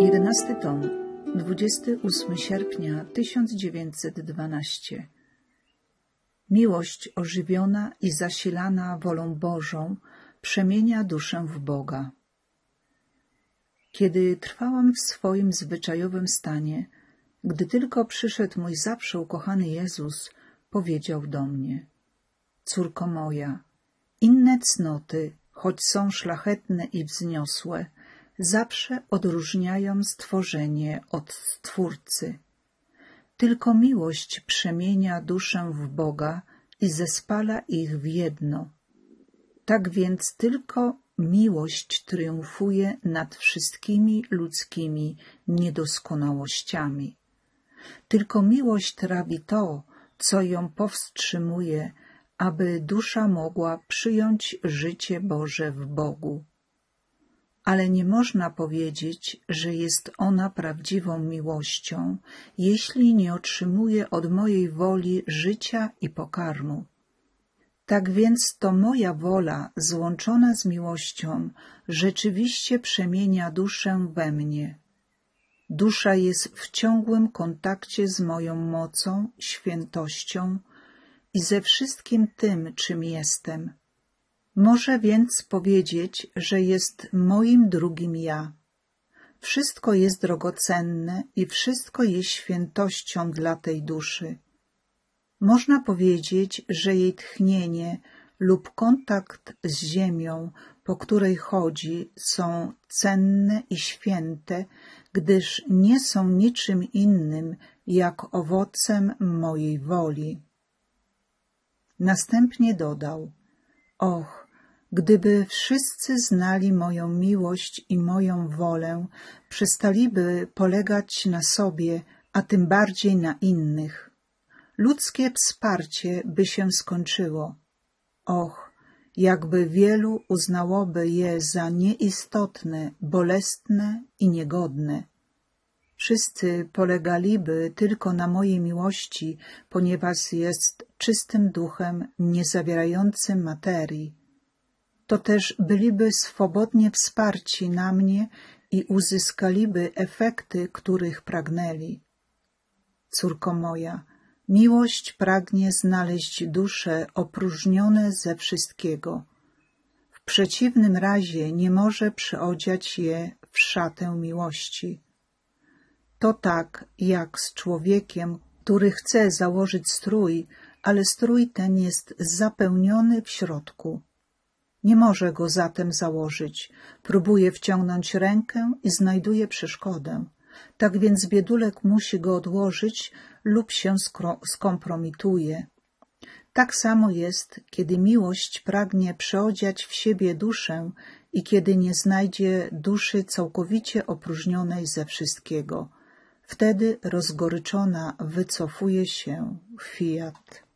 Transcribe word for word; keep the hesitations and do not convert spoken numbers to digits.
Jedenasty tom, dwudziestego ósmego sierpnia tysiąc dziewięćset dwanaście. Miłość ożywiona i zasilana wolą Bożą przemienia duszę w Boga. Kiedy trwałam w swoim zwyczajowym stanie, gdy tylko przyszedł mój zawsze ukochany Jezus, powiedział do mnie: córko moja, inne cnoty, choć są szlachetne i wzniosłe, zawsze odróżniają stworzenie od Stwórcy. Tylko miłość przemienia duszę w Boga i zespala ich w jedno. Tak więc tylko miłość triumfuje nad wszystkimi ludzkimi niedoskonałościami. Tylko miłość trawi to, co ją powstrzymuje, aby dusza mogła przyjąć życie Boże w Bogu. Ale nie można powiedzieć, że jest ona prawdziwą miłością, jeśli nie otrzymuje od mojej woli życia i pokarmu. Tak więc to moja wola, złączona z miłością, rzeczywiście przemienia duszę we mnie. Dusza jest w ciągłym kontakcie z moją mocą, świętością i ze wszystkim tym, czym jestem. Może więc powiedzieć, że jest moim drugim ja. Wszystko jest drogocenne i wszystko jest świętością dla tej duszy. Można powiedzieć, że jej tchnienie lub kontakt z ziemią, po której chodzi, są cenne i święte, gdyż nie są niczym innym jak owocem mojej woli. Następnie dodał: och, gdyby wszyscy znali moją miłość i moją wolę, przestaliby polegać na sobie, a tym bardziej na innych. Ludzkie wsparcie by się skończyło. Och, jakby wielu uznałoby je za nieistotne, bolesne i niegodne. Wszyscy polegaliby tylko na mojej miłości, ponieważ jest czystym duchem, niezawierającym materii. To też byliby swobodnie wsparci na mnie i uzyskaliby efekty, których pragnęli. Córko moja, miłość pragnie znaleźć dusze opróżnione ze wszystkiego. W przeciwnym razie nie może przyodziać je w szatę miłości. To tak jak z człowiekiem, który chce założyć strój, ale strój ten jest zapełniony w środku. Nie może go zatem założyć. Próbuje wciągnąć rękę i znajduje przeszkodę. Tak więc biedulek musi go odłożyć lub się skompromituje. Tak samo jest, kiedy miłość pragnie przeodziać w siebie duszę i kiedy nie znajdzie duszy całkowicie opróżnionej ze wszystkiego. Wtedy rozgoryczona wycofuje się w fiat.